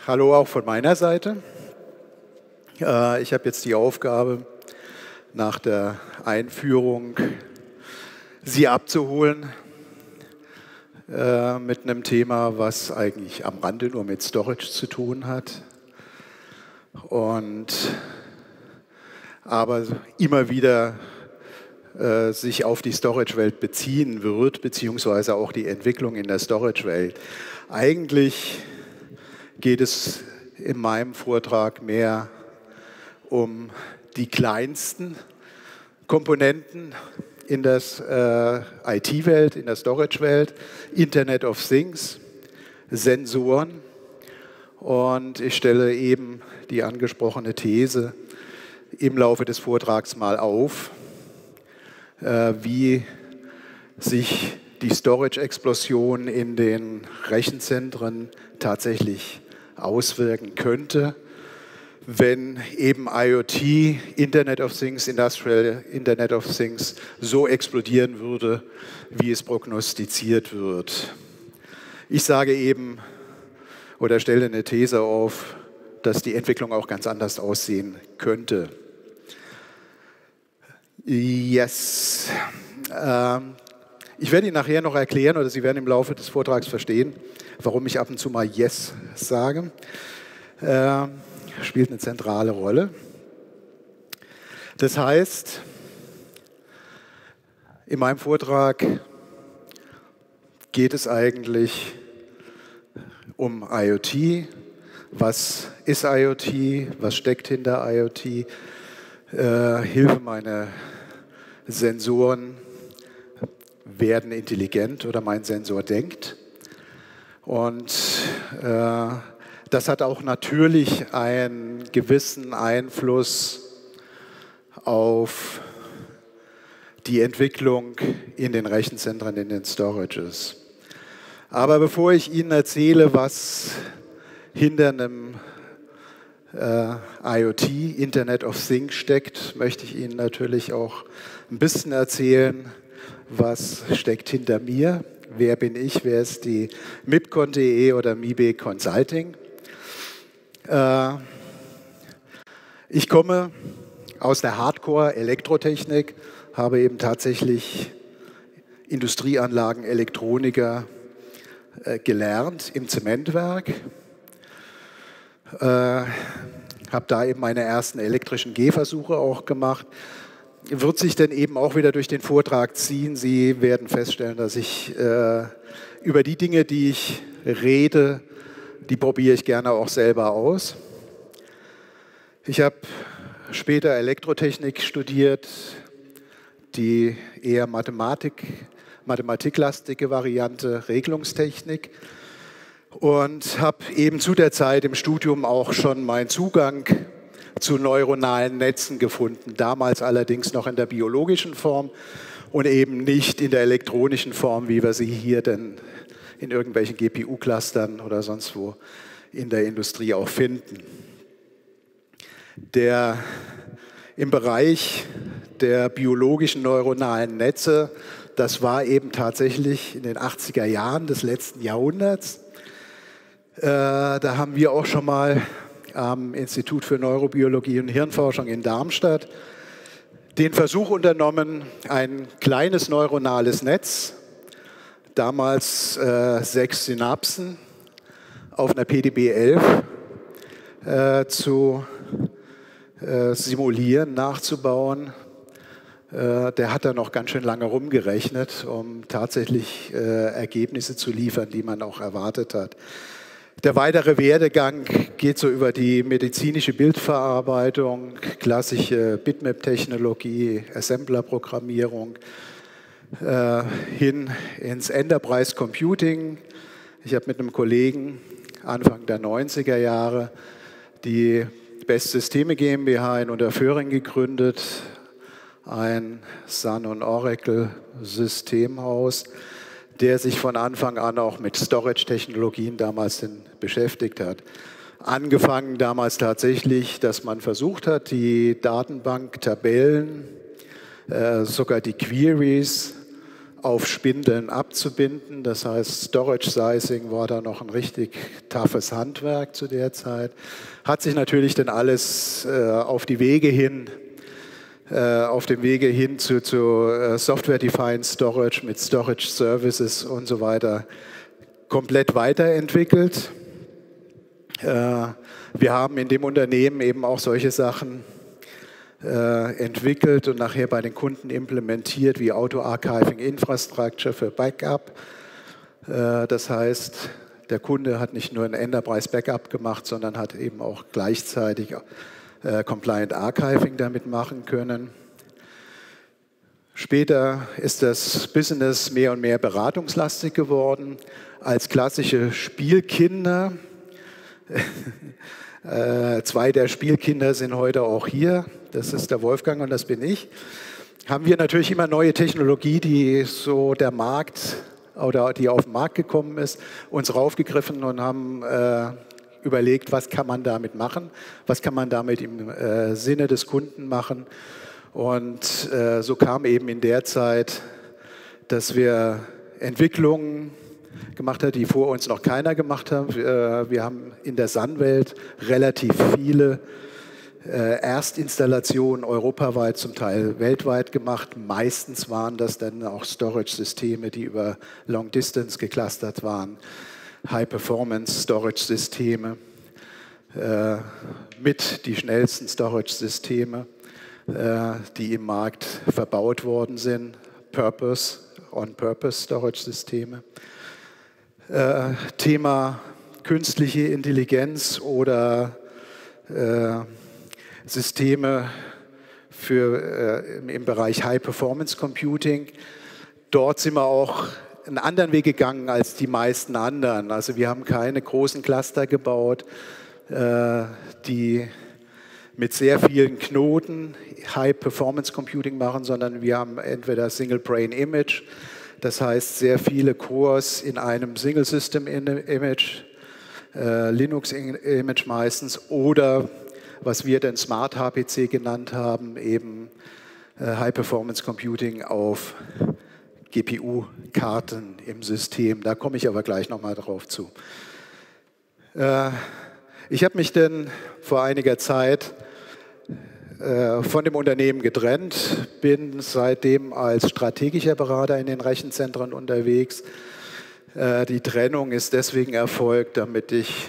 Hallo auch von meiner Seite. Ich habe jetzt die Aufgabe, nach der Einführung Sie abzuholen mit einem Thema, was eigentlich am Rande nur mit Storage zu tun hat und aber immer wieder sich auf die Storage-Welt beziehen wird, beziehungsweise auch die Entwicklung in der Storage-Welt. Eigentlich geht es in meinem Vortrag mehr um die kleinsten Komponenten in der IT-Welt, in der Storage-Welt, Internet of Things, Sensoren. Und ich stelle eben die angesprochene These im Laufe des Vortrags mal auf, wie sich die Storage-Explosion in den Rechenzentren tatsächlich auswirken könnte, wenn eben IoT, Internet of Things, Industrial Internet of Things so explodieren würde, wie es prognostiziert wird. Ich sage eben oder stelle eine These auf, dass die Entwicklung auch ganz anders aussehen könnte. Yes. Ich werde Ihnen nachher noch erklären, oder Sie werden im Laufe des Vortrags verstehen, warum ich ab und zu mal Yes sage. Spielt eine zentrale Rolle. Das heißt, in meinem Vortrag geht es eigentlich um IoT. Was ist IoT? Was steckt hinter IoT? Hilfe meiner Sensoren werden intelligent oder mein Sensor denkt. Und das hat auch natürlich einen gewissen Einfluss auf die Entwicklung in den Rechenzentren, in den Storages. Aber bevor ich Ihnen erzähle, was hinter einem IoT, Internet of Things steckt, möchte ich Ihnen natürlich auch ein bisschen erzählen, was steckt hinter mir. Wer bin ich? Wer ist die MIPCon.de oder MIBE Consulting? Ich komme aus der Hardcore-Elektrotechnik, habe eben tatsächlich Industrieanlagen, Elektroniker gelernt im Zementwerk. Habe da eben meine ersten elektrischen Gehversuche auch gemacht. Wird sich dann eben auch wieder durch den Vortrag ziehen. Sie werden feststellen, dass ich über die Dinge, die ich rede, die probiere ich gerne auch selber aus. Ich habe später Elektrotechnik studiert, die eher mathematiklastige Variante Regelungstechnik. Und habe eben zu der Zeit im Studium auch schon meinen Zugang zu neuronalen Netzen gefunden. Damals allerdings noch in der biologischen Form und eben nicht in der elektronischen Form, wie wir sie hier denn in irgendwelchen GPU-Clustern oder sonst wo in der Industrie auch finden. Im Bereich der biologischen neuronalen Netze, das war eben tatsächlich in den 80er Jahren des letzten Jahrhunderts. Da haben wir auch schon mal am Institut für Neurobiologie und Hirnforschung in Darmstadt den Versuch unternommen, ein kleines neuronales Netz, damals 6 Synapsen, auf einer PDB-11 zu simulieren, nachzubauen. Der hat da noch ganz schön lange rumgerechnet, um tatsächlich Ergebnisse zu liefern, die man auch erwartet hat. Der weitere Werdegang geht so über die medizinische Bildverarbeitung, klassische Bitmap-Technologie, Assembler-Programmierung, hin ins Enterprise Computing. Ich habe mit einem Kollegen Anfang der 90er Jahre die Best Systeme GmbH in Unterföhring gegründet, ein Sun- und Oracle-Systemhaus, der sich von Anfang an auch mit Storage-Technologien damals beschäftigt hat. Angefangen damals tatsächlich, dass man versucht hat, die Datenbank-Tabellen, sogar die Queries auf Spindeln abzubinden. Das heißt, Storage Sizing war da noch ein richtig toughes Handwerk zu der Zeit. Hat sich natürlich dann alles auf dem Wege hin zu Software-Defined Storage mit Storage Services und so weiter komplett weiterentwickelt. Wir haben in dem Unternehmen eben auch solche Sachen entwickelt und nachher bei den Kunden implementiert, wie Auto-Archiving Infrastructure für Backup. Das heißt, der Kunde hat nicht nur ein Enterprise Backup gemacht, sondern hat eben auch gleichzeitig Compliant Archiving damit machen können. Später ist das Business mehr und mehr beratungslastig geworden. Als klassische Spielkinder, zwei der Spielkinder sind heute auch hier, das ist der Wolfgang und das bin ich, haben wir natürlich immer neue Technologie, die so der Markt oder die auf den Markt gekommen ist, uns raufgegriffen und haben überlegt, was kann man damit machen, was kann man damit im Sinne des Kunden machen. Und so kam eben in der Zeit, dass wir Entwicklungen gemacht haben, die vor uns noch keiner gemacht hat. Wir haben in der SAN-Welt relativ viele Erstinstallationen europaweit, zum Teil weltweit gemacht. Meistens waren das dann auch Storage-Systeme, die über Long Distance geclustert waren. High-Performance-Storage-Systeme mit die schnellsten Storage-Systeme, die im Markt verbaut worden sind. On-Purpose-Storage-Systeme. Thema künstliche Intelligenz oder Systeme im Bereich High-Performance Computing. Dort sind wir auch einen anderen Weg gegangen als die meisten anderen. Also wir haben keine großen Cluster gebaut, die mit sehr vielen Knoten High-Performance Computing machen, sondern wir haben entweder Single Brain Image, das heißt sehr viele Cores in einem Single System Image, Linux Image meistens, oder was wir dann Smart HPC genannt haben, eben High Performance Computing auf GPU-Karten im System. Da komme ich aber gleich nochmal drauf zu. Ich habe mich dann vor einiger Zeit von dem Unternehmen getrennt, bin seitdem als strategischer Berater in den Rechenzentren unterwegs. Die Trennung ist deswegen erfolgt, damit ich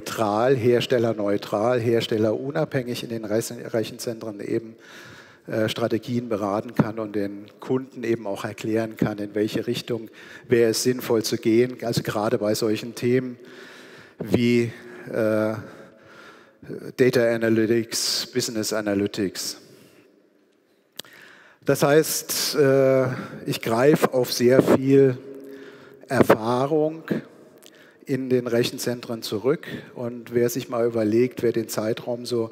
herstellerunabhängig in den Rechenzentren eben Strategien beraten kann und den Kunden eben auch erklären kann, in welche Richtung wäre es sinnvoll zu gehen. Also gerade bei solchen Themen wie Data Analytics, Business Analytics. Das heißt, ich greife auf sehr viel Erfahrung in den Rechenzentren zurück, und wer sich mal überlegt, wer den Zeitraum so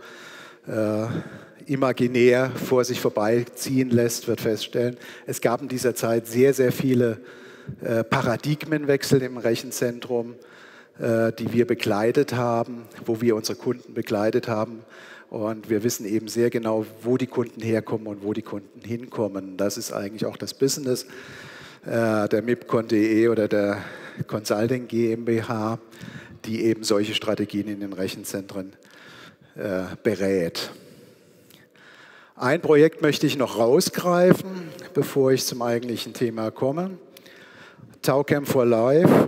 imaginär vor sich vorbeiziehen lässt, wird feststellen, es gab in dieser Zeit sehr, sehr viele Paradigmenwechsel im Rechenzentrum, die wir begleitet haben, wo wir unsere Kunden begleitet haben. Und wir wissen eben sehr genau, wo die Kunden herkommen und wo die Kunden hinkommen. Das ist eigentlich auch das Business der MIPCon.de oder der Consulting GmbH, die eben solche Strategien in den Rechenzentren berät. Ein Projekt möchte ich noch rausgreifen, bevor ich zum eigentlichen Thema komme. TauChem for Life.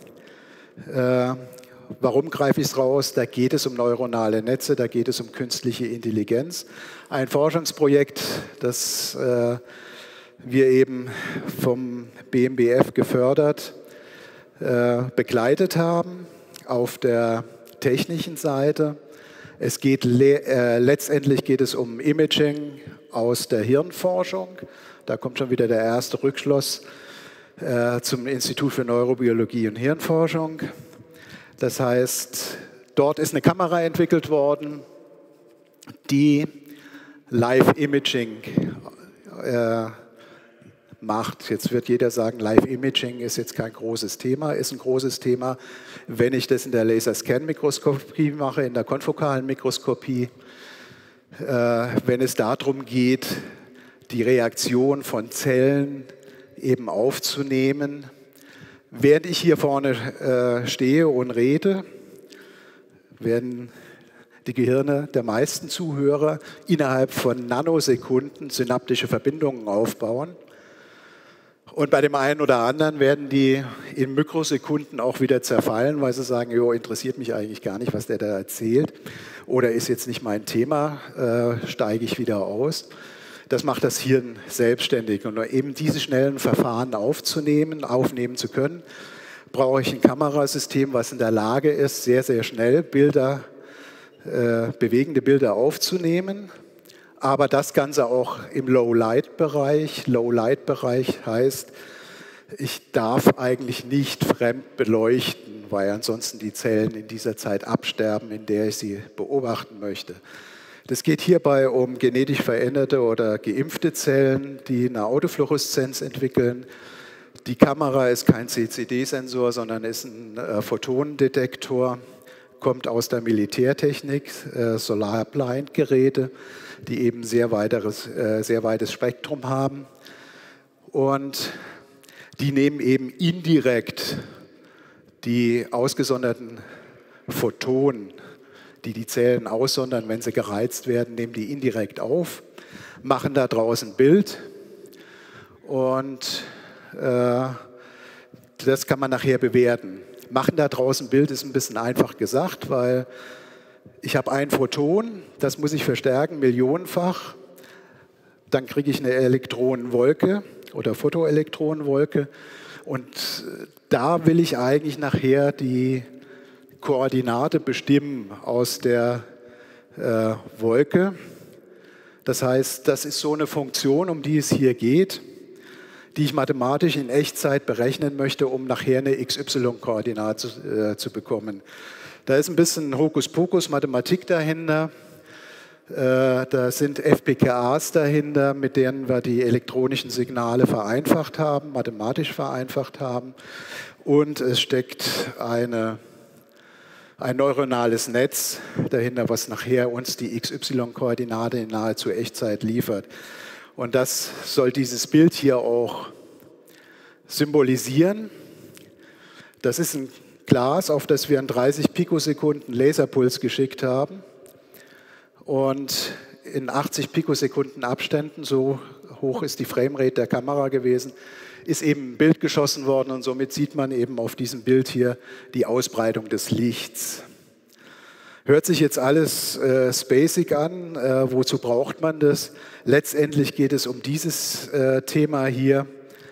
Warum greife ich es raus? Da geht es um neuronale Netze, da geht es um künstliche Intelligenz. Ein Forschungsprojekt, das wir eben vom BMBF gefördert, begleitet haben auf der technischen Seite. Letztendlich geht es um Imaging aus der Hirnforschung. Da kommt schon wieder der erste Rückschluss zum Institut für Neurobiologie und Hirnforschung. Das heißt, dort ist eine Kamera entwickelt worden, die Live-Imaging macht. Jetzt wird jeder sagen, Live-Imaging ist jetzt kein großes Thema, ist ein großes Thema, wenn ich das in der Laserscan-Mikroskopie mache, in der konfokalen Mikroskopie, wenn es darum geht, die Reaktion von Zellen eben aufzunehmen. Während ich hier vorne stehe und rede, werden die Gehirne der meisten Zuhörer innerhalb von Nanosekunden synaptische Verbindungen aufbauen. Und bei dem einen oder anderen werden die in Mikrosekunden auch wieder zerfallen, weil sie sagen, jo, interessiert mich eigentlich gar nicht, was der da erzählt. Oder ist jetzt nicht mein Thema, steige ich wieder aus. Das macht das Hirn selbstständig. Und um eben diese schnellen Verfahren aufnehmen zu können, brauche ich ein Kamerasystem, was in der Lage ist, sehr, sehr schnell bewegende Bilder aufzunehmen. Aber das Ganze auch im Low-Light-Bereich. Low-Light-Bereich heißt, ich darf eigentlich nicht fremd beleuchten, weil ansonsten die Zellen in dieser Zeit absterben, in der ich sie beobachten möchte. Das geht hierbei um genetisch veränderte oder geimpfte Zellen, die eine Autofluoreszenz entwickeln. Die Kamera ist kein CCD-Sensor, sondern ist ein Photonendetektor, kommt aus der Militärtechnik, Solar-Blind-Geräte, die eben sehr weites Spektrum haben. Und die nehmen eben indirekt die ausgesonderten Photonen, die die Zellen aussondern, wenn sie gereizt werden, nehmen die indirekt auf, machen da draußen ein Bild und das kann man nachher bewerten. Machen da draußen ein Bild ist ein bisschen einfach gesagt, weil ich habe ein Photon, das muss ich verstärken, millionenfach. Dann kriege ich eine Elektronenwolke oder Photoelektronenwolke. Und da will ich eigentlich nachher die Koordinate bestimmen aus der Wolke. Das heißt, das ist so eine Funktion, um die es hier geht, die ich mathematisch in Echtzeit berechnen möchte, um nachher eine XY-Koordinate zu bekommen. Da ist ein bisschen Hokuspokus Mathematik dahinter. Da sind FPGAs dahinter, mit denen wir die elektronischen Signale vereinfacht haben, mathematisch vereinfacht haben. Und es steckt ein neuronales Netz dahinter, was nachher uns die XY-Koordinate in nahezu Echtzeit liefert. Und das soll dieses Bild hier auch symbolisieren. Das ist ein Glas, auf das wir in 30 Pikosekunden Laserpuls geschickt haben. Und in 80 Pikosekunden Abständen, so hoch ist die Framerate der Kamera gewesen, ist eben ein Bild geschossen worden und somit sieht man eben auf diesem Bild hier die Ausbreitung des Lichts. Hört sich jetzt alles spacig an, wozu braucht man das? Letztendlich geht es um dieses Thema hier.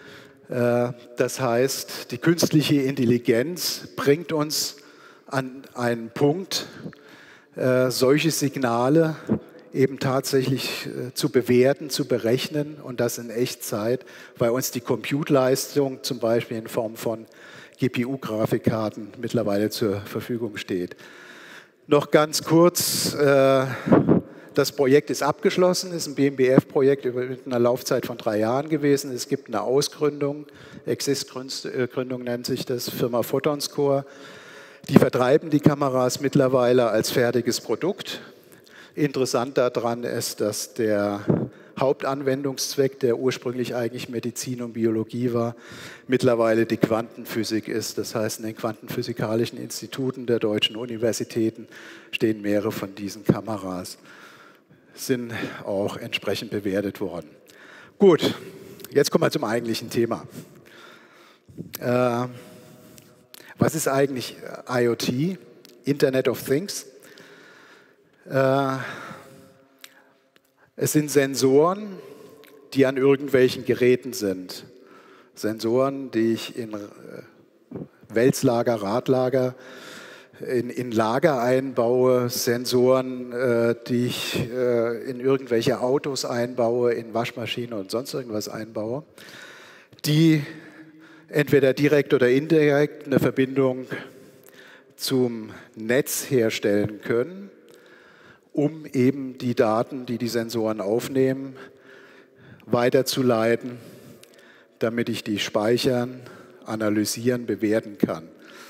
Das heißt, die künstliche Intelligenz bringt uns an einen Punkt, solche Signale eben tatsächlich zu bewerten, zu berechnen und das in Echtzeit, weil uns die Compute-Leistung zum Beispiel in Form von GPU-Grafikkarten mittlerweile zur Verfügung steht. Noch ganz kurz, das Projekt ist abgeschlossen, ist ein BMBF-Projekt mit einer Laufzeit von 3 Jahren gewesen. Es gibt eine Ausgründung, Exist-Gründung nennt sich das, Firma Photonscore. Die vertreiben die Kameras mittlerweile als fertiges Produkt. Interessant daran ist, dass der Hauptanwendungszweck, der ursprünglich eigentlich Medizin und Biologie war, mittlerweile die Quantenphysik ist. Das heißt, in den quantenphysikalischen Instituten der deutschen Universitäten stehen mehrere von diesen Kameras, sind auch entsprechend bewertet worden. Gut, jetzt kommen wir zum eigentlichen Thema. Was ist eigentlich IoT, Internet of Things? Es sind Sensoren, die an irgendwelchen Geräten sind. Sensoren, die ich in Wälzlager, Radlager, in Lager einbaue, Sensoren, die ich in irgendwelche Autos einbaue, in Waschmaschinen und sonst irgendwas einbaue, die entweder direkt oder indirekt eine Verbindung zum Netz herstellen können, um eben die Daten, die die Sensoren aufnehmen, weiterzuleiten, damit ich die speichern, analysieren, bewerten kann.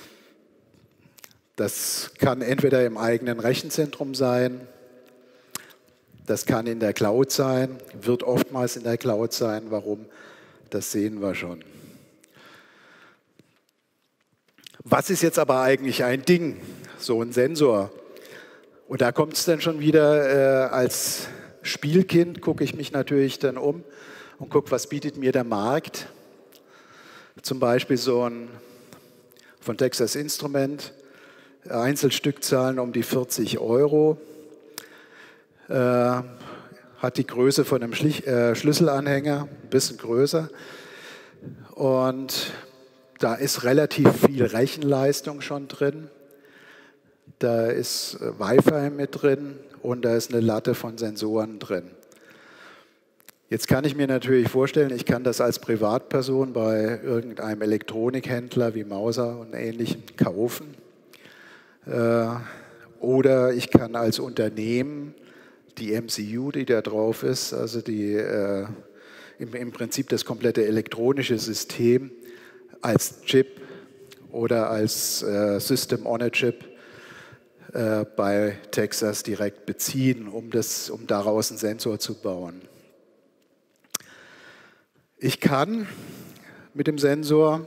Das kann entweder im eigenen Rechenzentrum sein, das kann in der Cloud sein, wird oftmals in der Cloud sein. Warum? Das sehen wir schon. Was ist jetzt aber eigentlich ein Ding, so ein Sensor? Und da kommt es dann schon wieder, als Spielkind gucke ich mich natürlich dann um und gucke, was bietet mir der Markt. Zum Beispiel so ein von Texas Instrument, Einzelstückzahlen um die 40 €, hat die Größe von einem Schlüsselanhänger, ein bisschen größer. Und da ist relativ viel Rechenleistung schon drin. Da ist Wi-Fi mit drin und da ist eine Latte von Sensoren drin. Jetzt kann ich mir natürlich vorstellen, ich kann das als Privatperson bei irgendeinem Elektronikhändler wie Mauser und Ähnlichem kaufen. Oder ich kann als Unternehmen die MCU, die da drauf ist, also im Prinzip das komplette elektronische System als Chip oder als System on a Chip bei Texas direkt beziehen, um daraus einen Sensor zu bauen. Ich kann mit dem Sensor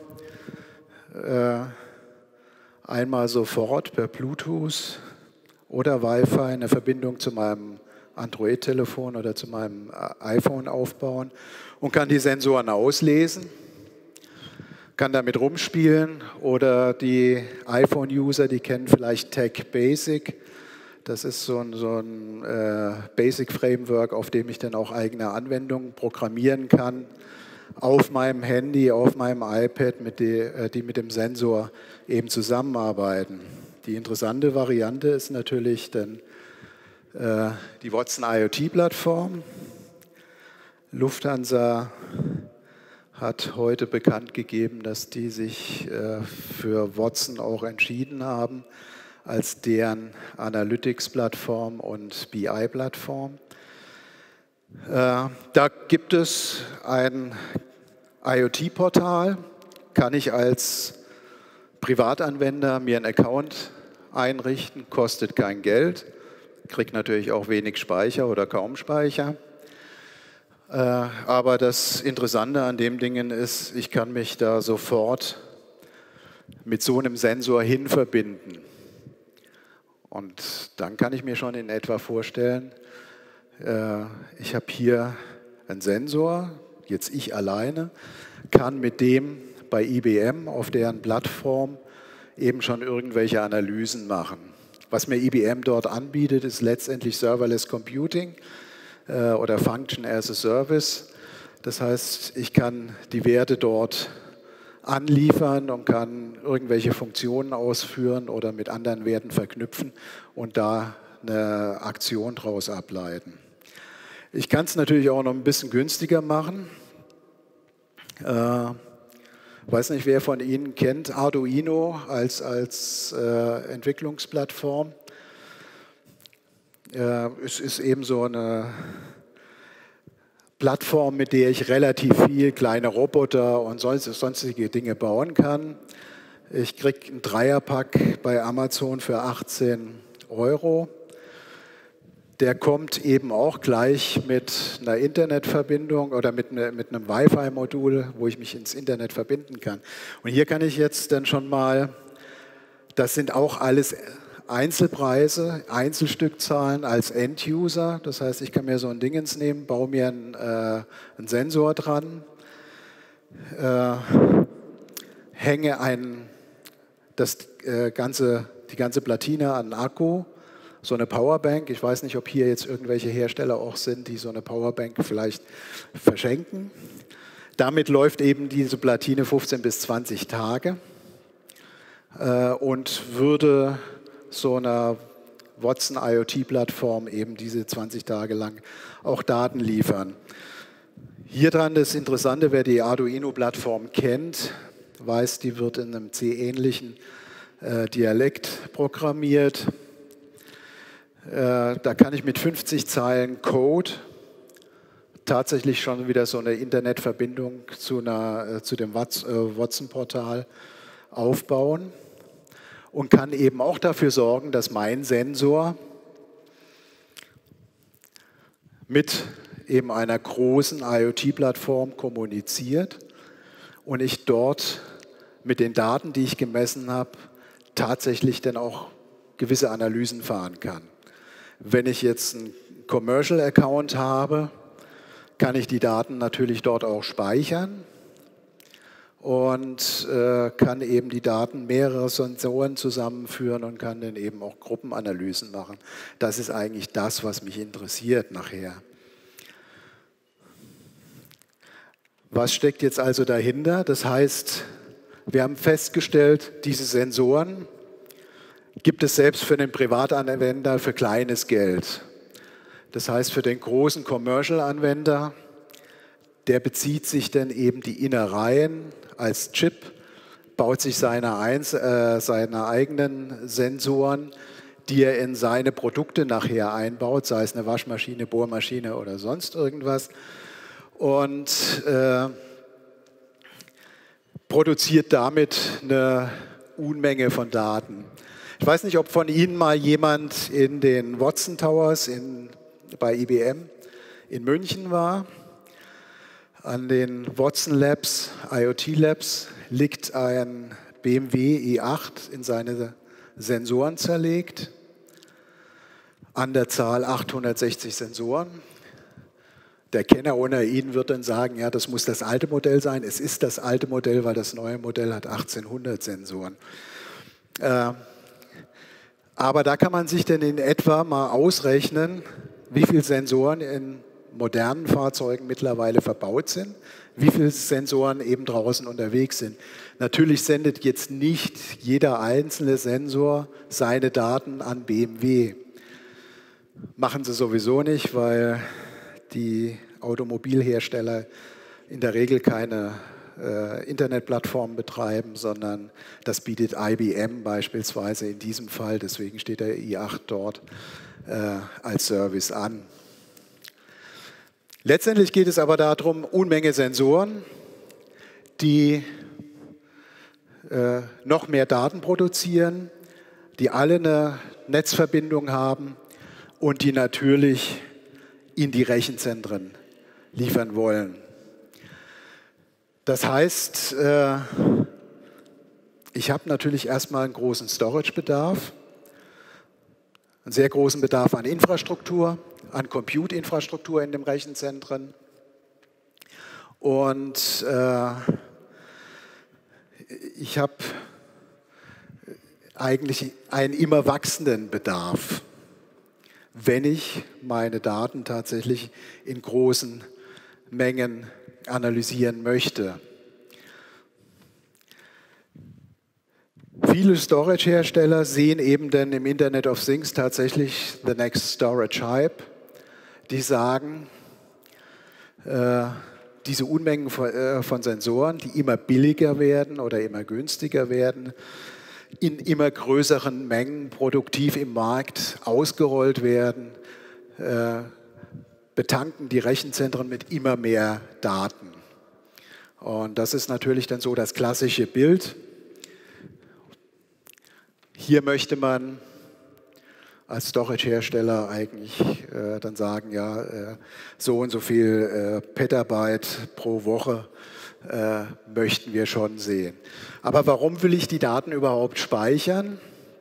einmal sofort per Bluetooth oder Wi-Fi eine Verbindung zu meinem Android-Telefon oder zu meinem iPhone aufbauen und kann die Sensoren auslesen, kann damit rumspielen, oder die iPhone-User, die kennen vielleicht Tech Basic. Das ist so ein Basic-Framework, auf dem ich dann auch eigene Anwendungen programmieren kann, auf meinem Handy, auf meinem iPad, die mit dem Sensor eben zusammenarbeiten. Die interessante Variante ist natürlich dann die Watson IoT-Plattform. Lufthansa hat heute bekannt gegeben, dass die sich für Watson auch entschieden haben als deren Analytics-Plattform und BI-Plattform. Da gibt es ein IoT-Portal, kann ich als Privatanwender mir einen Account einrichten, kostet kein Geld, kriegt natürlich auch wenig Speicher oder kaum Speicher. Aber das Interessante an dem Dingen ist, ich kann mich da sofort mit so einem Sensor hin verbinden. Und dann kann ich mir schon in etwa vorstellen, ich habe hier einen Sensor, jetzt ich alleine, kann mit dem bei IBM auf deren Plattform eben schon irgendwelche Analysen machen. Was mir IBM dort anbietet, ist letztendlich Serverless Computing oder Function as a Service. Das heißt, ich kann die Werte dort anliefern und kann irgendwelche Funktionen ausführen oder mit anderen Werten verknüpfen und da eine Aktion daraus ableiten. Ich kann es natürlich auch noch ein bisschen günstiger machen. Weiß nicht, wer von Ihnen kennt Arduino als Entwicklungsplattform. Es ist eben so eine Plattform, mit der ich relativ viel kleine Roboter und sonstige Dinge bauen kann. Ich kriege einen Dreierpack bei Amazon für 18 €. Der kommt eben auch gleich mit einer Internetverbindung oder mit einem Wi-Fi-Modul, wo ich mich ins Internet verbinden kann. Und hier kann ich jetzt dann schon mal, das sind auch alles Einzelpreise, Einzelstückzahlen als End-User. Das heißt, ich kann mir so ein Dingens nehmen, baue mir einen Sensor dran, hänge die ganze Platine an einen Akku, so eine Powerbank. Ich weiß nicht, ob hier jetzt irgendwelche Hersteller auch sind, die so eine Powerbank vielleicht verschenken. Damit läuft eben diese Platine 15 bis 20 Tage und würde so einer Watson IoT-Plattform eben diese 20 Tage lang auch Daten liefern. Hier dran das Interessante, wer die Arduino-Plattform kennt, weiß, die wird in einem C-ähnlichen Dialekt programmiert. Da kann ich mit 50 Zeilen Code tatsächlich schon wieder so eine Internetverbindung zu dem Watson-Portal aufbauen und kann eben auch dafür sorgen, dass mein Sensor mit eben einer großen IoT-Plattform kommuniziert und ich dort mit den Daten, die ich gemessen habe, tatsächlich dann auch gewisse Analysen fahren kann. Wenn ich jetzt einen Commercial Account habe, kann ich die Daten natürlich dort auch speichern und kann eben die Daten mehrerer Sensoren zusammenführen und kann dann eben auch Gruppenanalysen machen. Das ist eigentlich das, was mich interessiert nachher. Was steckt jetzt also dahinter? Das heißt, wir haben festgestellt, diese Sensoren gibt es selbst für den Privatanwender für kleines Geld. Das heißt, für den großen Commercial-Anwender, der bezieht sich dann eben die Innereien als Chip, baut sich seine eigenen Sensoren, die er in seine Produkte nachher einbaut, sei es eine Waschmaschine, Bohrmaschine oder sonst irgendwas, und produziert damit eine Unmenge von Daten. Ich weiß nicht, ob von Ihnen mal jemand in den Watson Towers bei IBM in München war. An den Watson Labs, IoT Labs, liegt ein BMW i8 in seine Sensoren zerlegt, an der Zahl 860 Sensoren. Der Kenner unter Ihnen wird dann sagen, ja, das muss das alte Modell sein. Es ist das alte Modell, weil das neue Modell hat 1800 Sensoren. Aber da kann man sich denn in etwa mal ausrechnen, wie viele Sensoren in modernen Fahrzeugen mittlerweile verbaut sind, wie viele Sensoren eben draußen unterwegs sind. Natürlich sendet jetzt nicht jeder einzelne Sensor seine Daten an BMW. Machen sie sowieso nicht, weil die Automobilhersteller in der Regel keine Internetplattformen betreiben, sondern das bietet IBM beispielsweise in diesem Fall. Deswegen steht der i8 dort als Service an. Letztendlich geht es aber darum, Unmenge Sensoren, die noch mehr Daten produzieren, die alle eine Netzverbindung haben und die natürlich in die Rechenzentren liefern wollen. Das heißt, ich habe natürlich erstmal einen großen Storage-Bedarf, einen sehr großen Bedarf an Infrastruktur, an Compute-Infrastruktur in den Rechenzentren. Und ich habe eigentlich einen immer wachsenden Bedarf, wenn ich meine Daten tatsächlich in großen Mengen analysieren möchte. Viele Storage-Hersteller sehen eben dann im Internet of Things tatsächlich the next storage hype. Die sagen, diese Unmengen von Sensoren, die immer billiger werden oder immer günstiger werden, in immer größeren Mengen produktiv im Markt ausgerollt werden, betanken die Rechenzentren mit immer mehr Daten. Und das ist natürlich dann so das klassische Bild. Hier möchte man als Storage-Hersteller eigentlich dann sagen, ja, so und so viel Petabyte pro Woche möchten wir schon sehen. Aber warum will ich die Daten überhaupt speichern?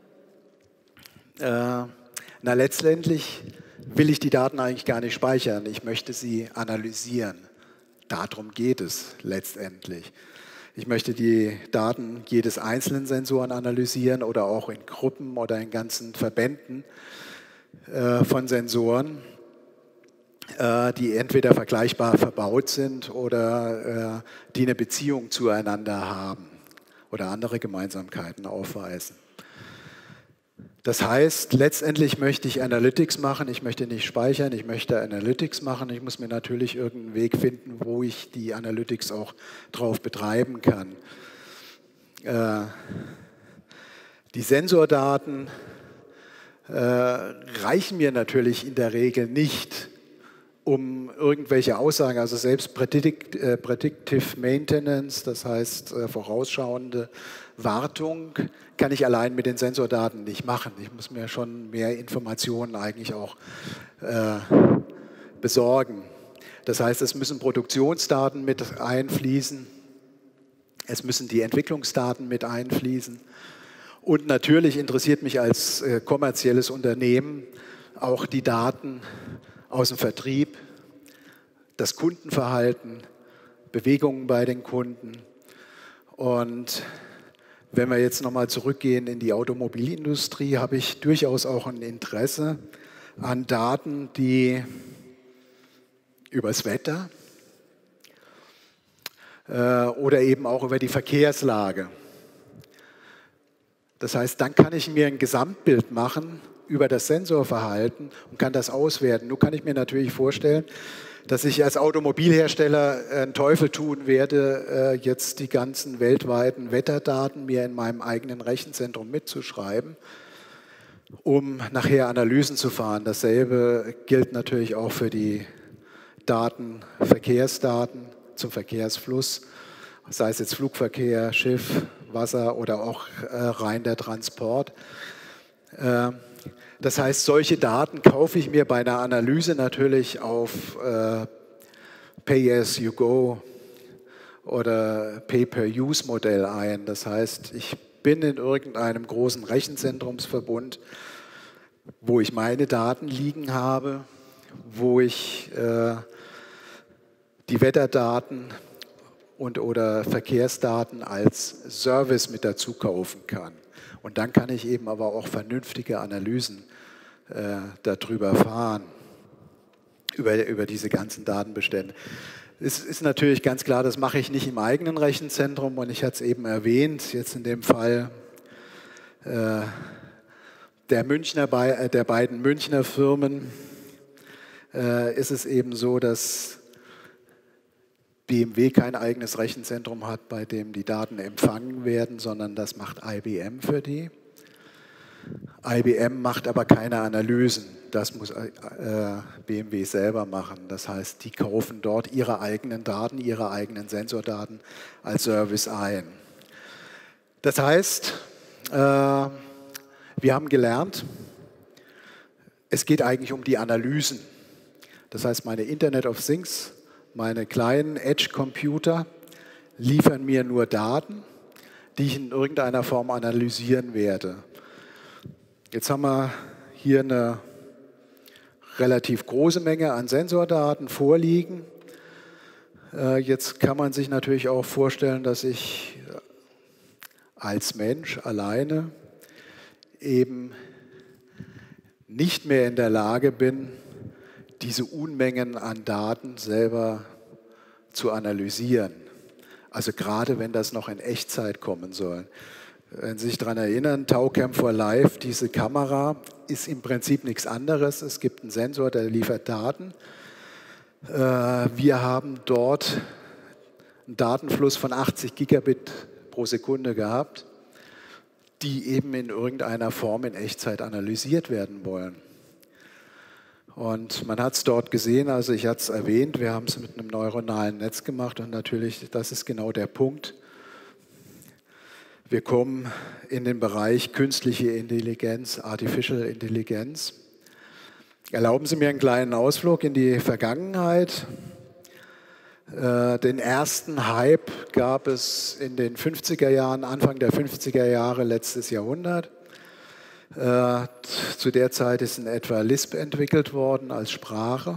Letztendlich will ich die Daten eigentlich gar nicht speichern. Ich möchte sie analysieren. Darum geht es letztendlich. Ich möchte die Daten jedes einzelnen Sensoren analysieren oder auch in Gruppen oder in ganzen Verbänden von Sensoren, die entweder vergleichbar verbaut sind oder die eine Beziehung zueinander haben oder andere Gemeinsamkeiten aufweisen. Das heißt, letztendlich möchte ich Analytics machen, ich möchte nicht speichern, ich möchte Analytics machen. Ich muss mir natürlich irgendeinen Weg finden, wo ich die Analytics auch drauf betreiben kann. Die Sensordaten reichen mir natürlich in der Regel nicht, um irgendwelche Aussagen, also selbst Predictive Maintenance, das heißt vorausschauende Wartung, kann ich allein mit den Sensordaten nicht machen. Ich muss mir schon mehr Informationen eigentlich auch besorgen. Das heißt, es müssen Produktionsdaten mit einfließen, es müssen die Entwicklungsdaten mit einfließen. Und natürlich interessiert mich als kommerzielles Unternehmen auch die Daten aus dem Vertrieb, das Kundenverhalten, Bewegungen bei den Kunden. Und wenn wir jetzt nochmal zurückgehen in die Automobilindustrie, habe ich durchaus auch ein Interesse an Daten, die übers Wetter oder eben auch über die Verkehrslage. Das heißt, dann kann ich mir ein Gesamtbild machen über das Sensorverhalten und kann das auswerten. Nun kann ich mir natürlich vorstellen, dass ich als Automobilhersteller einen Teufel tun werde, jetzt die ganzen weltweiten Wetterdaten mir in meinem eigenen Rechenzentrum mitzuschreiben, um nachher Analysen zu fahren. Dasselbe gilt natürlich auch für die Verkehrsdaten zum Verkehrsfluss, sei es jetzt Flugverkehr, Schiff, Wasser oder auch rein der Transport. Das heißt, solche Daten kaufe ich mir bei einer Analyse natürlich auf Pay-as-you-go oder Pay-per-use-Modell ein. Das heißt, ich bin in irgendeinem großen Rechenzentrumsverbund, wo ich meine Daten liegen habe, wo ich die Wetterdaten oder Verkehrsdaten als Service mit dazu kaufen kann. Und dann kann ich eben aber auch vernünftige Analysen darüber fahren, über diese ganzen Datenbestände. Es ist natürlich ganz klar, das mache ich nicht im eigenen Rechenzentrum und ich hatte es eben erwähnt, jetzt in dem Fall der beiden Münchner Firmen ist es eben so, dass BMW kein eigenes Rechenzentrum hat, bei dem die Daten empfangen werden, sondern das macht IBM für die. IBM macht aber keine Analysen, das muss BMW selber machen. Das heißt, die kaufen dort ihre eigenen Daten, ihre eigenen Sensordaten als Service ein. Das heißt, wir haben gelernt, es geht eigentlich um die Analysen. Das heißt, meine Internet of Things, meine kleinen Edge-Computer liefern mir nur Daten, die ich in irgendeiner Form analysieren werde. Jetzt haben wir hier eine relativ große Menge an Sensordaten vorliegen. Jetzt kann man sich natürlich auch vorstellen, dass ich als Mensch alleine eben nicht mehr in der Lage bin, diese Unmengen an Daten selber zu analysieren. Also gerade wenn das noch in Echtzeit kommen soll. Wenn Sie sich daran erinnern, Taucam for Life, diese Kamera ist im Prinzip nichts anderes. Es gibt einen Sensor, der liefert Daten. Wir haben dort einen Datenfluss von 80 Gigabit pro Sekunde gehabt, die eben in irgendeiner Form in Echtzeit analysiert werden wollen. Und man hat es dort gesehen, also ich hatte es erwähnt, wir haben es mit einem neuronalen Netz gemacht und natürlich, das ist genau der Punkt. Wir kommen in den Bereich künstliche Intelligenz, Artificial Intelligence. Erlauben Sie mir einen kleinen Ausflug in die Vergangenheit. Den ersten Hype gab es in den 50er Jahren, Anfang der 50er Jahre letztes Jahrhundert. Zu der Zeit ist in etwa Lisp entwickelt worden als Sprache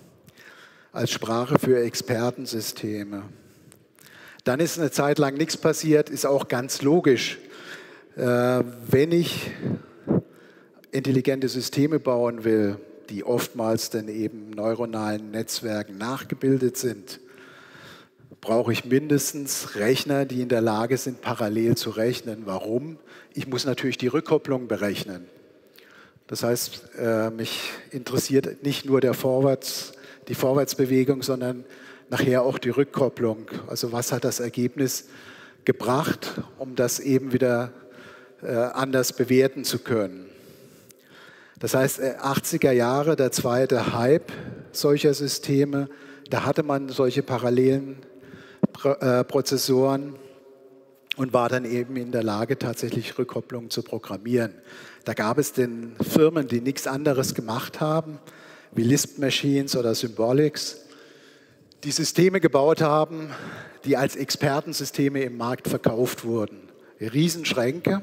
für Expertensysteme. Dann ist eine Zeit lang nichts passiert, ist auch ganz logisch. Wenn ich intelligente Systeme bauen will, die oftmals dann eben neuronalen Netzwerken nachgebildet sind, brauche ich mindestens Rechner, die in der Lage sind, parallel zu rechnen. Warum? Ich muss natürlich die Rückkopplung berechnen. Das heißt, mich interessiert nicht nur die Vorwärtsbewegung, sondern nachher auch die Rückkopplung. Also was hat das Ergebnis gebracht, um das eben wieder anders bewerten zu können. Das heißt, 80er Jahre, der zweite Hype solcher Systeme, da hatte man solche parallelen Prozessoren und war dann eben in der Lage, tatsächlich Rückkopplung zu programmieren. Da gab es denn Firmen, die nichts anderes gemacht haben, wie Lisp Machines oder Symbolics, die Systeme gebaut haben, die als Expertensysteme im Markt verkauft wurden. Riesenschränke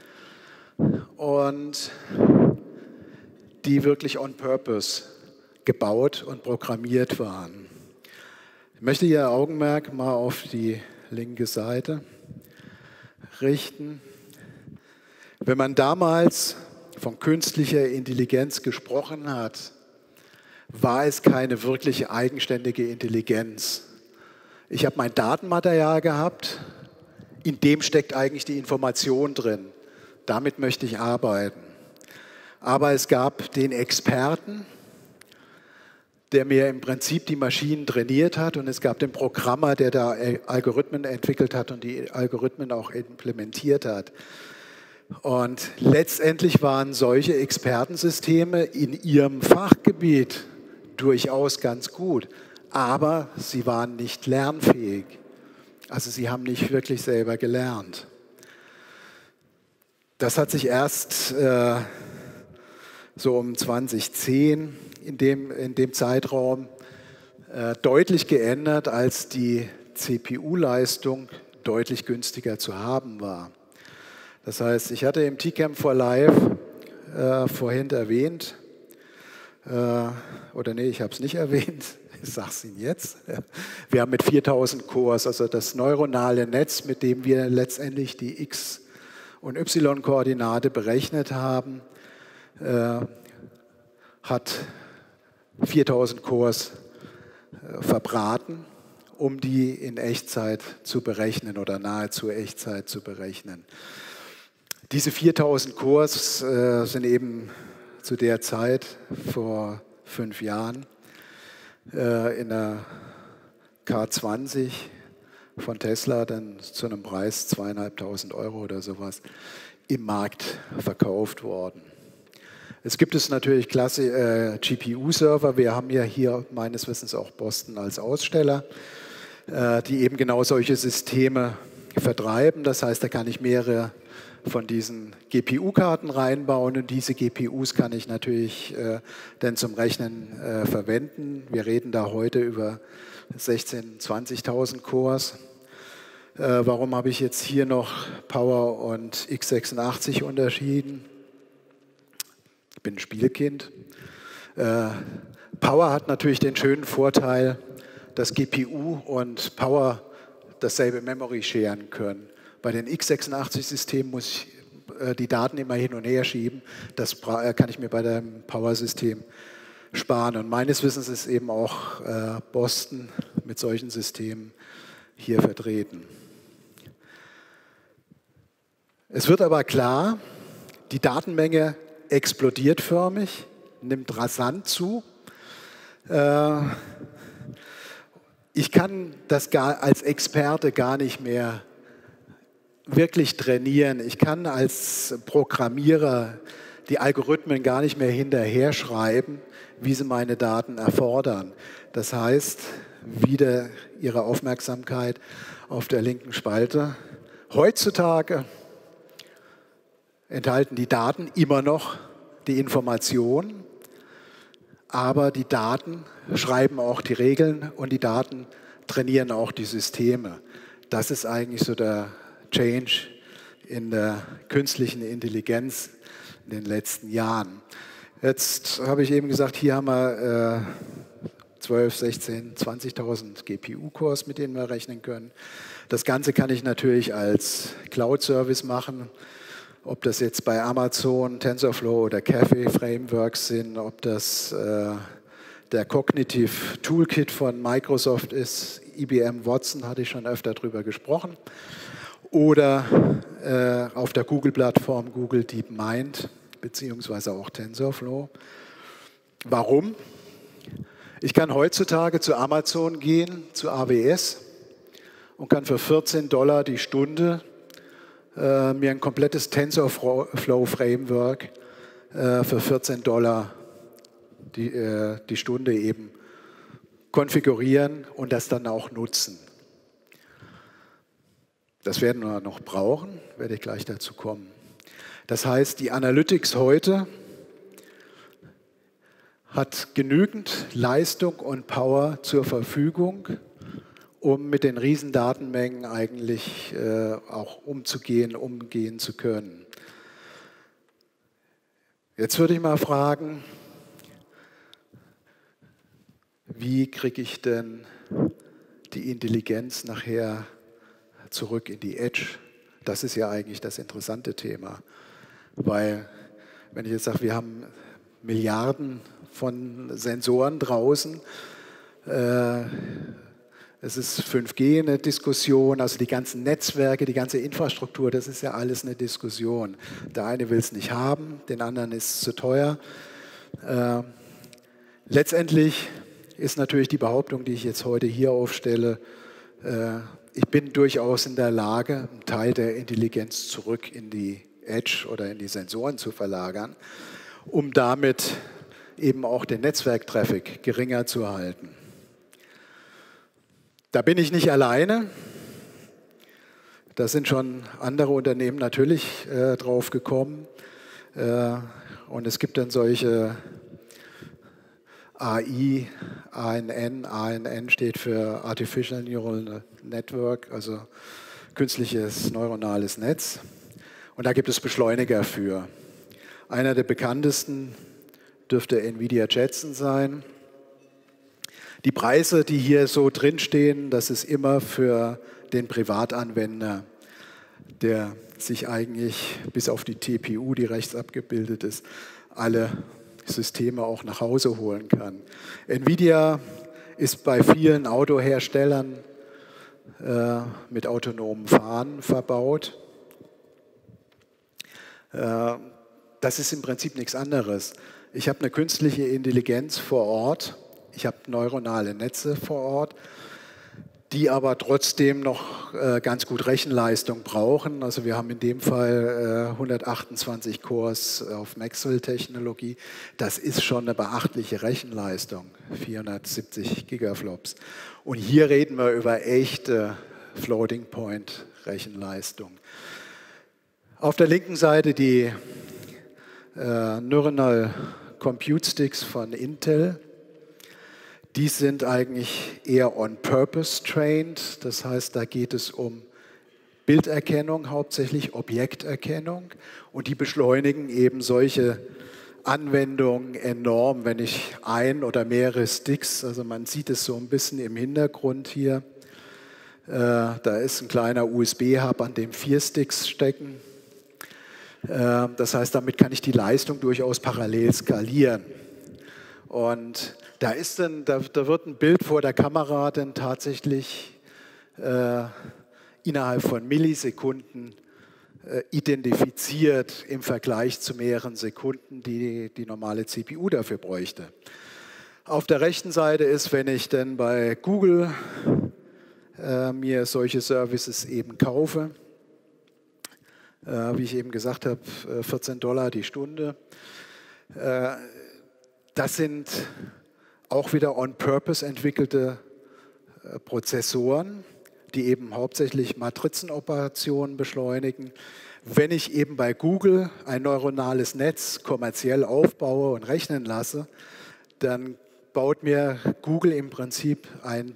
und die wirklich on purpose gebaut und programmiert waren. Ich möchte Ihr Augenmerk mal auf die linke Seite richten. Wenn man damals von künstlicher Intelligenz gesprochen hat, war es keine wirkliche eigenständige Intelligenz. Ich habe mein Datenmaterial gehabt, in dem steckt eigentlich die Information drin. Damit möchte ich arbeiten. Aber es gab den Experten, der mir im Prinzip die Maschinen trainiert hat, und es gab den Programmer, der da Algorithmen entwickelt hat und die Algorithmen auch implementiert hat. Und letztendlich waren solche Expertensysteme in ihrem Fachgebiet durchaus ganz gut, aber sie waren nicht lernfähig. Also sie haben nicht wirklich selber gelernt. Das hat sich erst so um 2010 in dem Zeitraum deutlich geändert, als die CPU-Leistung deutlich günstiger zu haben war. Das heißt, ich hatte im TCAM for Life vorhin erwähnt, oder nee, ich habe es nicht erwähnt, ich sage es Ihnen jetzt. Wir haben mit 4000 Cores, also das neuronale Netz, mit dem wir letztendlich die X- und Y-Koordinate berechnet haben, hat 4000 Cores verbraten, um die in Echtzeit zu berechnen oder nahezu Echtzeit zu berechnen. Diese 4000 Cores sind eben zu der Zeit vor 5 Jahren in der K20 von Tesla dann zu einem Preis 2.500 € oder sowas im Markt verkauft worden. Es gibt es natürlich klasse GPU-Server. Wir haben ja hier meines Wissens auch Boston als Aussteller, die eben genau solche Systeme vertreiben. Das heißt, da kann ich mehrere von diesen GPU-Karten reinbauen und diese GPUs kann ich natürlich dann zum Rechnen verwenden. Wir reden da heute über 16.000, 20.000 Cores. Warum habe ich jetzt hier noch Power und x86 unterschieden? Ich bin ein Spielkind. Power hat natürlich den schönen Vorteil, dass GPU und Power dasselbe Memory sharen können. Bei den x86-Systemen muss ich die Daten immer hin und her schieben. Das kann ich mir bei dem Power-System sparen. Und meines Wissens ist eben auch Boston mit solchen Systemen hier vertreten. Es wird aber klar, die Datenmenge explodiert förmig, nimmt rasant zu. Ich kann das als Experte gar nicht mehr wirklich trainieren. Ich kann als Programmierer die Algorithmen gar nicht mehr hinterher schreiben, wie sie meine Daten erfordern. Das heißt, wieder Ihre Aufmerksamkeit auf der linken Spalte. Heutzutage enthalten die Daten immer noch die Information, aber die Daten schreiben auch die Regeln und die Daten trainieren auch die Systeme. Das ist eigentlich so der Change in der künstlichen Intelligenz in den letzten Jahren. Jetzt habe ich eben gesagt, hier haben wir 12, 16, 20.000 GPU-Cores, mit denen wir rechnen können. Das Ganze kann ich natürlich als Cloud-Service machen, ob das jetzt bei Amazon, TensorFlow oder Caffe Frameworks sind, ob das der Cognitive Toolkit von Microsoft ist, IBM Watson, hatte ich schon öfter drüber gesprochen, oder auf der Google-Plattform Google DeepMind, beziehungsweise auch TensorFlow. Warum? Ich kann heutzutage zu Amazon gehen, zu AWS, und kann für $14 die Stunde mir ein komplettes TensorFlow-Framework für $14 die Stunde eben konfigurieren und das dann auch nutzen. Das werden wir noch brauchen, werde ich gleich dazu kommen. Das heißt, die Analytics heute hat genügend Leistung und Power zur Verfügung, um mit den Riesendatenmengen eigentlich auch umgehen zu können. Jetzt würde ich mal fragen, wie kriege ich denn die Intelligenz nachher zurück in die Edge? Das ist ja eigentlich das interessante Thema. Weil, wenn ich jetzt sage, wir haben Milliarden von Sensoren draußen, es ist 5G eine Diskussion, also die ganzen Netzwerke, die ganze Infrastruktur, das ist ja alles eine Diskussion. Der eine will es nicht haben, den anderen ist es zu teuer. Letztendlich ist natürlich die Behauptung, die ich jetzt heute hier aufstelle, ich bin durchaus in der Lage, einen Teil der Intelligenz zurück in die Edge oder in die Sensoren zu verlagern, um damit eben auch den Netzwerktraffic geringer zu halten. Da bin ich nicht alleine. Da sind schon andere Unternehmen natürlich drauf gekommen. Und es gibt dann solche AI, ANN steht für Artificial Neural Network, also künstliches neuronales Netz. Und da gibt es Beschleuniger für. Einer der bekanntesten dürfte NVIDIA Jetson sein. Die Preise, die hier so drinstehen, das ist immer für den Privatanwender, der sich eigentlich bis auf die TPU, die rechts abgebildet ist, alle Systeme auch nach Hause holen kann. NVIDIA ist bei vielen Autoherstellern mit autonomen Fahren verbaut. Das ist im Prinzip nichts anderes. Ich habe eine künstliche Intelligenz vor Ort, ich habe neuronale Netze vor Ort, die aber trotzdem noch ganz gut Rechenleistung brauchen. Also wir haben in dem Fall 128 Cores auf Maxwell-Technologie. Das ist schon eine beachtliche Rechenleistung, 470 Gigaflops. Und hier reden wir über echte Floating-Point-Rechenleistung. Auf der linken Seite die Neuronal Compute Sticks von Intel. Die sind eigentlich eher on-purpose trained. Das heißt, da geht es um Bilderkennung, hauptsächlich Objekterkennung. Und die beschleunigen eben solche Anwendungen enorm, wenn ich ein oder mehrere Sticks, also man sieht es so ein bisschen im Hintergrund hier, da ist ein kleiner USB-Hub, an dem 4 Sticks stecken. Das heißt, damit kann ich die Leistung durchaus parallel skalieren. Und da wird ein Bild vor der Kamera dann tatsächlich innerhalb von Millisekunden identifiziert im Vergleich zu mehreren Sekunden, die die normale CPU dafür bräuchte. Auf der rechten Seite ist, wenn ich dann bei Google mir solche Services eben kaufe, wie ich eben gesagt habe, $14 die Stunde. Das sind auch wieder on-purpose entwickelte Prozessoren, die eben hauptsächlich Matrizenoperationen beschleunigen. Wenn ich eben bei Google ein neuronales Netz kommerziell aufbaue und rechnen lasse, dann baut mir Google im Prinzip ein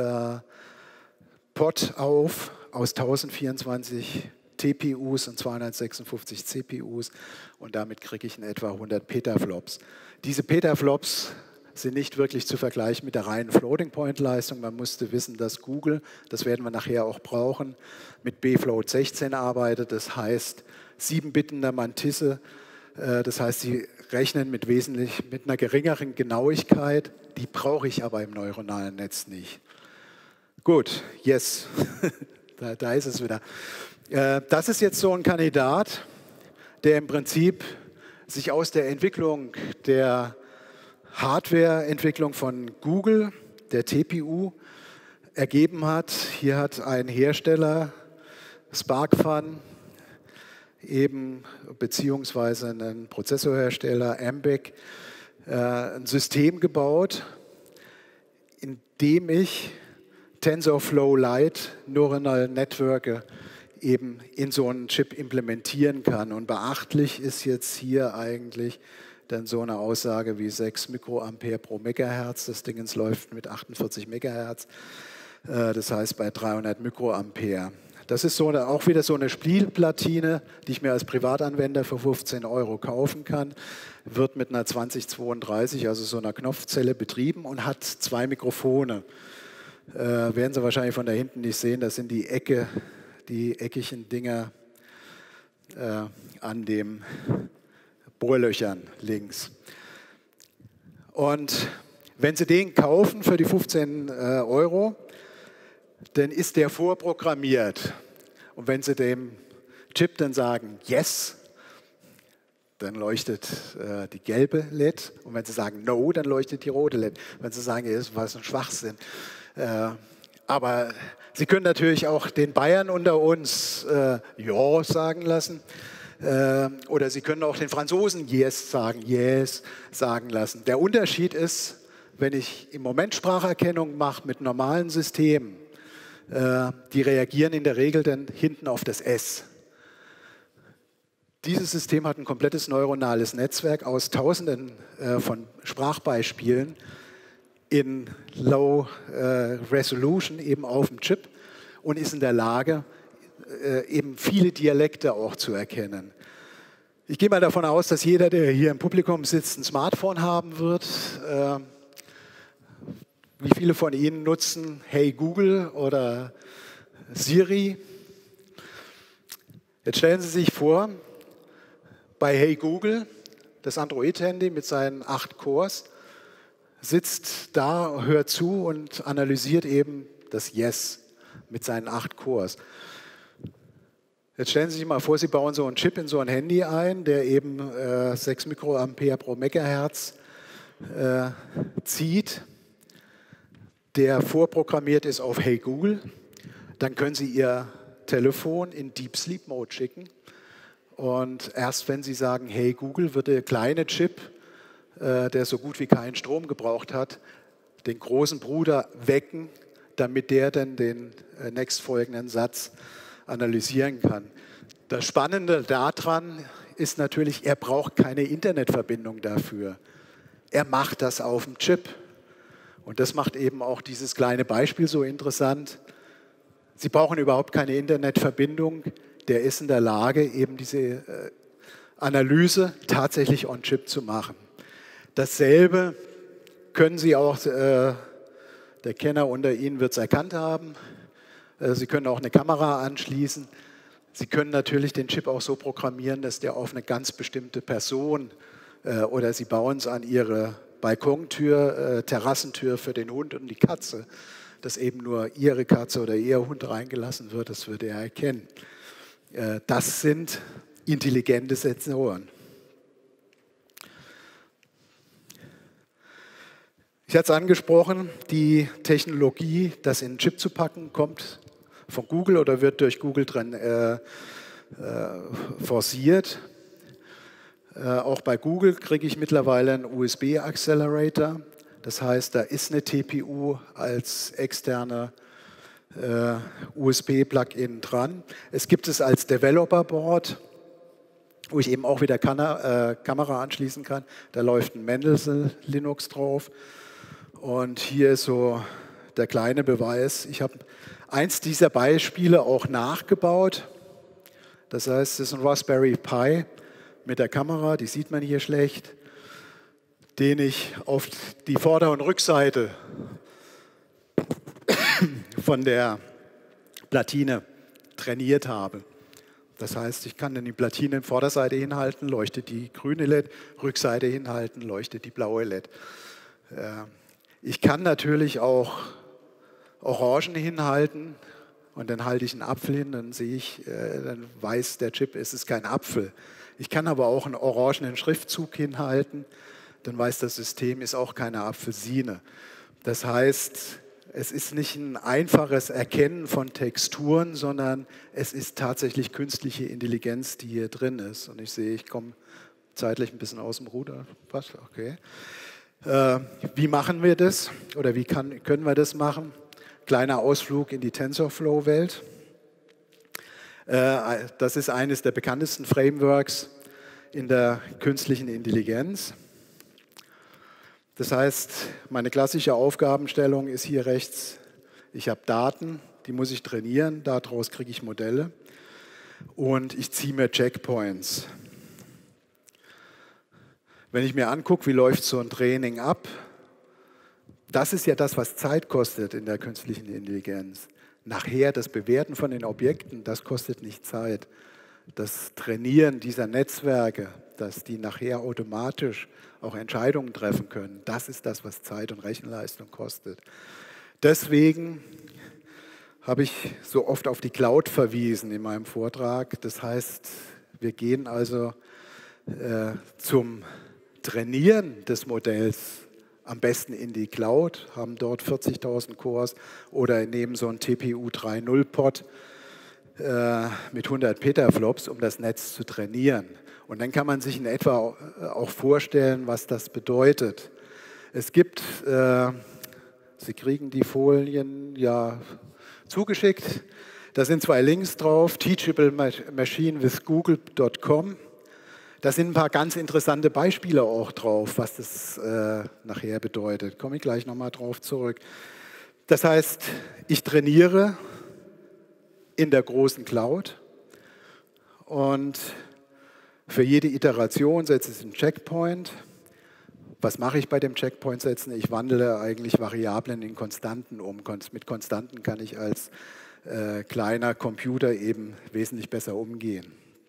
Pod auf aus 1024 TPUs und 256 CPUs und damit kriege ich in etwa 100 Petaflops. Diese Petaflops sind nicht wirklich zu vergleichen mit der reinen Floating-Point-Leistung. Man musste wissen, dass Google, das werden wir nachher auch brauchen, mit bfloat 16 arbeitet. Das heißt 7 Bit in der Mantisse. Das heißt, sie rechnen mit einer geringeren Genauigkeit. Die brauche ich aber im neuronalen Netz nicht. Gut, yes, da ist es wieder. Das ist jetzt so ein Kandidat, der im Prinzip sich aus der Entwicklung der Hardware-Entwicklung von Google, der TPU, ergeben hat. Hier hat ein Hersteller, SparkFun, eben beziehungsweise ein Prozessorhersteller, Ambec, ein System gebaut, in dem ich TensorFlow Lite Neuronal Network eben in so einen Chip implementieren kann. Und beachtlich ist jetzt hier eigentlich, dann so eine Aussage wie 6 Mikroampere pro Megahertz. Das Ding läuft mit 48 Megahertz, das heißt bei 300 Mikroampere. Das ist so auch wieder so eine Spielplatine, die ich mir als Privatanwender für 15 € kaufen kann. Wird mit einer 2032, also so einer Knopfzelle betrieben und hat 2 Mikrofone. Werden Sie wahrscheinlich von da hinten nicht sehen, das sind die eckigen Dinger an den Bohrlöchern links. Und wenn Sie den kaufen für die 15 €, dann ist der vorprogrammiert. Und wenn Sie dem Chip dann sagen, yes, dann leuchtet die gelbe LED. Und wenn Sie sagen no, dann leuchtet die rote LED. Wenn Sie sagen, das war so ein Schwachsinn. Aber Sie können natürlich auch den Bayern unter uns ja sagen lassen. Oder Sie können auch den Franzosen yes sagen lassen. Der Unterschied ist, wenn ich im Moment Spracherkennung mache mit normalen Systemen, die reagieren in der Regel dann hinten auf das S. Dieses System hat ein komplettes neuronales Netzwerk aus Tausenden von Sprachbeispielen in Low Resolution, eben auf dem Chip, und ist in der Lage, eben viele Dialekte auch zu erkennen. Ich gehe mal davon aus, dass jeder, der hier im Publikum sitzt, ein Smartphone haben wird. Wie viele von Ihnen nutzen Hey Google oder Siri? Jetzt stellen Sie sich vor, bei Hey Google, das Android-Handy mit seinen 8 Cores, sitzt da, hört zu und analysiert eben das Yes mit seinen 8 Cores. Jetzt stellen Sie sich mal vor, Sie bauen so einen Chip in so ein Handy ein, der eben 6 Mikroampere pro Megahertz zieht, der vorprogrammiert ist auf Hey Google. Dann können Sie Ihr Telefon in Deep Sleep Mode schicken. Und erst wenn Sie sagen, Hey Google, wird der kleine Chip, der so gut wie keinen Strom gebraucht hat, den großen Bruder wecken, damit der dann den nächstfolgenden Satz analysieren kann. Das Spannende daran ist natürlich, er braucht keine Internetverbindung dafür. Er macht das auf dem Chip. Und das macht eben auch dieses kleine Beispiel so interessant. Sie brauchen überhaupt keine Internetverbindung. Der ist in der Lage, eben diese Analyse tatsächlich on-chip zu machen. Dasselbe können Sie auch, der Kenner unter Ihnen wird es erkannt haben, Sie können auch eine Kamera anschließen. Sie können natürlich den Chip auch so programmieren, dass der auf eine ganz bestimmte Person oder Sie bauen es an Ihre Balkontür, Terrassentür für den Hund und die Katze, dass eben nur Ihre Katze oder Ihr Hund reingelassen wird, das würde er erkennen. Das sind intelligente Sensoren. Ich hatte es angesprochen, die Technologie, das in einen Chip zu packen, kommt von Google oder wird durch Google forciert. Auch bei Google kriege ich mittlerweile einen USB-Accelerator. Das heißt, da ist eine TPU als externe USB-Plugin dran. Es gibt es als Developer-Board, wo ich eben auch wieder Kamera anschließen kann. Da läuft ein Mendelssohn Linux drauf. Und hier ist so der kleine Beweis. Ich habe eins dieser Beispiele auch nachgebaut. Das heißt, es ist ein Raspberry Pi mit der Kamera, die sieht man hier schlecht, den ich auf die Vorder- und Rückseite von der Platine trainiert habe. Das heißt, ich kann dann die Platine in Vorderseite hinhalten, leuchtet die grüne LED, Rückseite hinhalten, leuchtet die blaue LED. Ich kann natürlich auch Orangen hinhalten und dann halte ich einen Apfel hin, dann sehe ich, dann weiß der Chip, es ist kein Apfel. Ich kann aber auch einen orangenen Schriftzug hinhalten, dann weiß das System, ist auch keine Apfelsine. Das heißt, es ist nicht ein einfaches Erkennen von Texturen, sondern es ist tatsächlich künstliche Intelligenz, die hier drin ist. Und ich sehe, ich komme zeitlich ein bisschen aus dem Ruder. Was? Okay. Wie machen wir das oder wie können wir das machen? Kleiner Ausflug in die TensorFlow-Welt. Das ist eines der bekanntesten Frameworks. in der künstlichen Intelligenz. Das heißt, meine klassische Aufgabenstellung ist hier rechts, ich habe Daten, die muss ich trainieren, daraus kriege ich Modelle und ich ziehe mir Checkpoints. Wenn ich mir angucke, wie läuft so ein Training ab, das ist ja das, was Zeit kostet in der künstlichen Intelligenz. Nachher das Bewerten von den Objekten, das kostet nicht Zeit. Das Trainieren dieser Netzwerke, dass die nachher automatisch auch Entscheidungen treffen können, das ist das, was Zeit und Rechenleistung kostet. Deswegen habe ich so oft auf die Cloud verwiesen in meinem Vortrag. Das heißt, wir gehen also zum Trainieren des Modells am besten in die Cloud, haben dort 40.000 Cores oder nehmen so einen TPU 3.0-Pod mit 100 Petaflops, um das Netz zu trainieren. Und dann kann man sich in etwa auch vorstellen, was das bedeutet. Es gibt, Sie kriegen die Folien ja zugeschickt, da sind 2 Links drauf, Teachable Machine with Google.com. Da sind ein paar ganz interessante Beispiele auch drauf, was das nachher bedeutet. Komme ich gleich nochmal drauf zurück. Das heißt, ich trainiere in der großen Cloud und für jede Iteration setze ich einen Checkpoint. Was mache ich bei dem Checkpoint setzen? Ich wandle eigentlich Variablen in Konstanten um. Mit Konstanten kann ich als kleiner Computer eben wesentlich besser umgehen.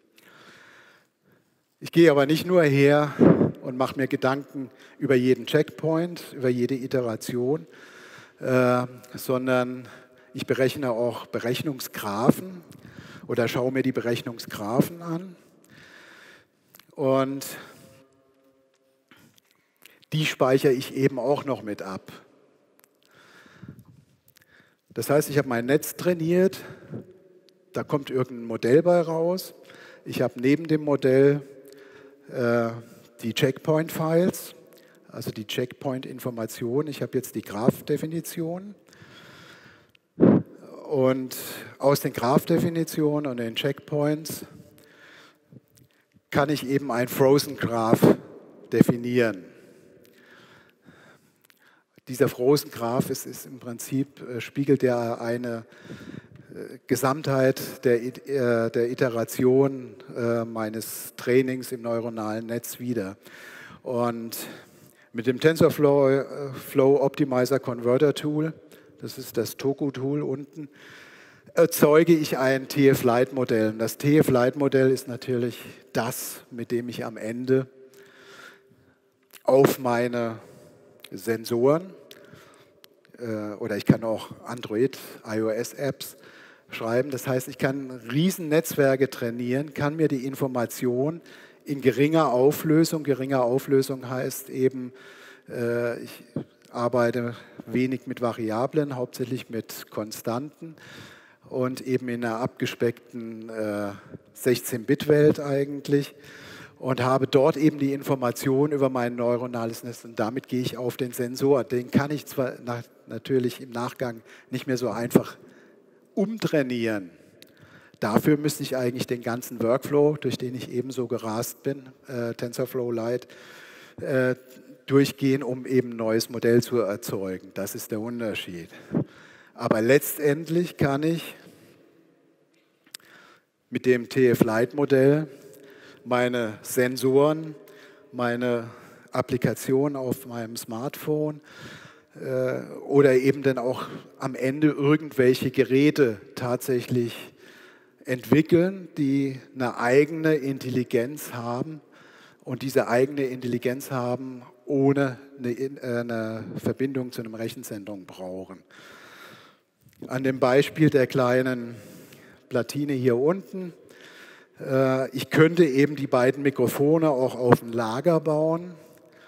Ich gehe aber nicht nur her und mache mir Gedanken über jeden Checkpoint, über jede Iteration, sondern ich berechne auch Berechnungsgraphen oder schaue mir die Berechnungsgraphen an. Und die speichere ich eben auch noch mit ab. Das heißt, ich habe mein Netz trainiert, da kommt irgendein Modell bei raus. Ich habe neben dem Modell die Checkpoint-Files, also die Checkpoint-Information. Ich habe jetzt die Graph-Definition. Und aus den Graph-Definitionen und den Checkpoints kann ich eben ein Frozen Graph definieren. Dieser Frozen Graph ist im Prinzip, spiegelt ja eine Gesamtheit der Iteration meines Trainings im neuronalen Netz wider. Und mit dem TensorFlow Optimizer Converter Tool, das ist das Toku-Tool unten, erzeuge ich ein TF-Lite-Modell. Und das TF-Lite-Modell ist natürlich das, mit dem ich am Ende auf meine Sensoren oder ich kann auch Android, iOS-Apps schreiben. Das heißt, ich kann Riesennetzwerke trainieren, kann mir die Information in geringer Auflösung heißt eben, ich arbeite wenig mit Variablen, hauptsächlich mit Konstanten und eben in einer abgespeckten 16-Bit-Welt eigentlich und habe dort eben die Information über mein neuronales Netz und damit gehe ich auf den Sensor. Den kann ich zwar natürlich im Nachgang nicht mehr so einfach umtrainieren. Dafür müsste ich eigentlich den ganzen Workflow, durch den ich eben so gerast bin, TensorFlow Lite, durchgehen, um eben ein neues Modell zu erzeugen. Das ist der Unterschied. Aber letztendlich kann ich mit dem TF-Lite-Modell meine Sensoren, meine Applikation auf meinem Smartphone oder eben dann auch am Ende irgendwelche Geräte tatsächlich entwickeln, die eine eigene Intelligenz haben und diese eigene Intelligenz haben, ohne eine Verbindung zu einem Rechenzentrum brauchen. An dem Beispiel der kleinen Platine hier unten, ich könnte eben die beiden Mikrofone auch auf ein Lager bauen.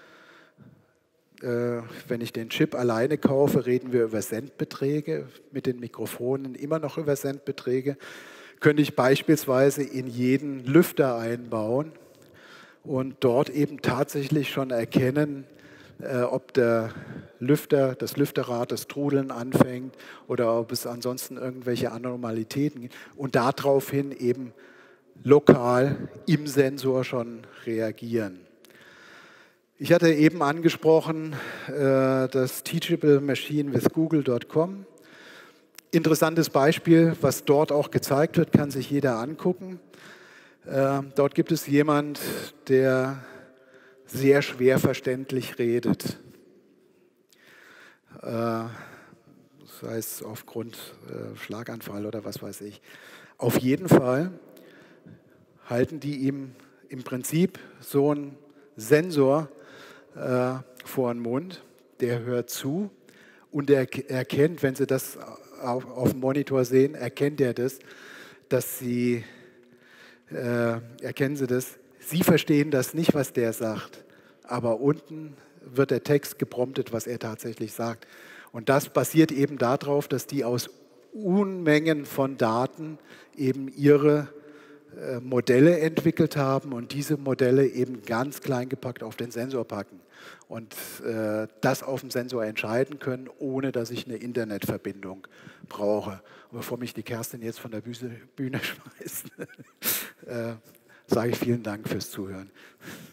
Wenn ich den Chip alleine kaufe, reden wir über Centbeträge, mit den Mikrofonen immer noch über Centbeträge. Könnte ich beispielsweise in jeden Lüfter einbauen und dort eben tatsächlich schon erkennen, ob der Lüfter, das Lüfterrad, das Trudeln anfängt oder ob es ansonsten irgendwelche Anormalitäten gibt und daraufhin eben lokal im Sensor schon reagieren. Ich hatte eben angesprochen das Teachable Machine with Google.com. Interessantes Beispiel, was dort auch gezeigt wird, kann sich jeder angucken. Dort gibt es jemand, der sehr schwer verständlich redet. Sei es aufgrund Schlaganfall oder was weiß ich. Auf jeden Fall halten die ihm im Prinzip so einen Sensor vor den Mund, der hört zu und er erkennt, wenn Sie das auf dem Monitor sehen, erkennt er das, erkennen Sie das, Sie verstehen das nicht, was der sagt, aber unten wird der Text gepromptet, was er tatsächlich sagt. Und das basiert eben darauf, dass die aus Unmengen von Daten eben ihre Modelle entwickelt haben und diese Modelle eben ganz klein gepackt auf den Sensor packen und das auf dem Sensor entscheiden können, ohne dass ich eine Internetverbindung brauche. Und bevor mich die Kerstin jetzt von der Bühne schmeißt, sage ich vielen Dank fürs Zuhören.